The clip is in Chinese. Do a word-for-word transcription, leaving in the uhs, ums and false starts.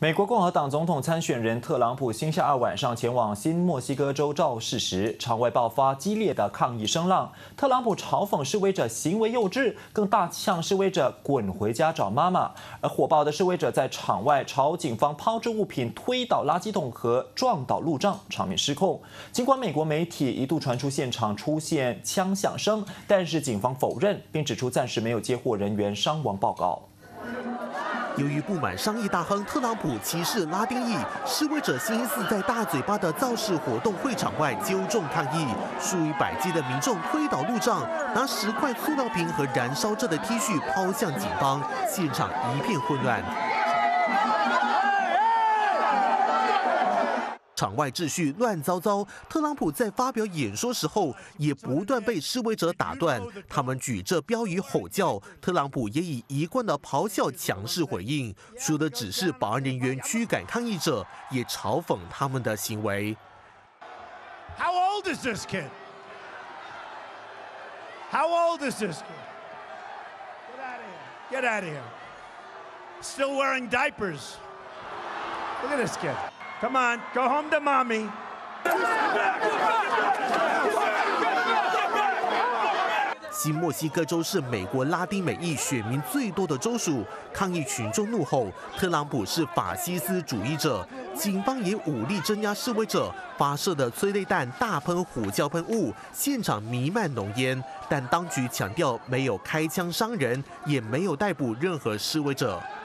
美国共和党总统参选人特朗普星期二晚上前往新墨西哥州造势时，场外爆发激烈的抗议声浪。特朗普嘲讽示威者行为幼稚，更大向示威者滚回家找妈妈。而火爆的示威者在场外朝警方抛掷物品、推倒垃圾桶和撞倒路障，场面失控。尽管美国媒体一度传出现场出现枪响声，但是警方否认，并指出暂时没有接获人员伤亡报告。 由于不满商业大亨特朗普歧视拉丁裔，示威者星期四在大嘴巴的造势活动会场外纠众抗议，数以百计的民众推倒路障，拿十块塑料瓶和燃烧着的 T 恤抛向警方，现场一片混乱。 场外秩序乱糟糟，特朗普在发表演说时候也不断被示威者打断，他们举着标语吼叫，特朗普也以一贯的咆哮强势回应，说的只是保安人员驱赶抗议者，也嘲讽他们的行为。 How old is this kid? How old is this kid? Get out of here! Get out of here! Still wearing diapers. Look at this kid. Come on, go home to mommy. 新墨西哥州是美国拉丁美裔选民最多的州属，抗议群众怒吼特朗普是法西斯主义者，警方也武力镇压示威者，发射的催泪弹大喷胡椒喷雾，现场弥漫浓烟。但当局强调没有开枪伤人，也没有逮捕任何示威者。